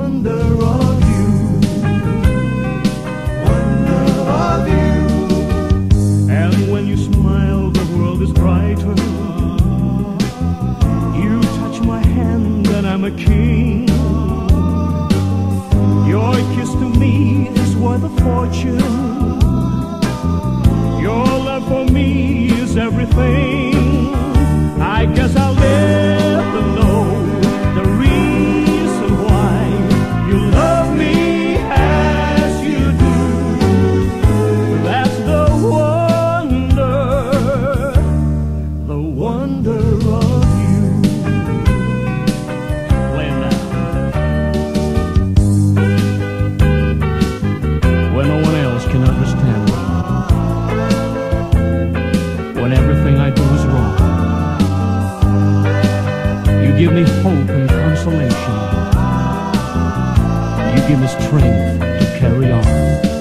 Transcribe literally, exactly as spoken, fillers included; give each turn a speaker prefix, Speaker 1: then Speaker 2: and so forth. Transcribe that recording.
Speaker 1: wonder of you, wonder of you. And when you smile, the world is brighter. You touch my hand and I'm a king. Your kiss to me is worth a fortune. Your love for me is everything. I guess I'll never know the reason why you love me as you do. That's the wonder, the wonder of you. Play it now. When no one else can understand me, when everything I do is wrong, you give me hope and consolation. You give me strength to carry on.